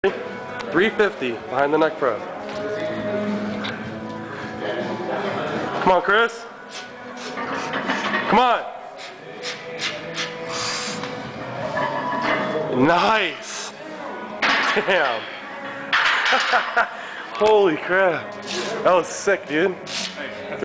350 behind the neck press. Come on, Chris. Come on. Nice. Damn. Holy crap. That was sick, dude.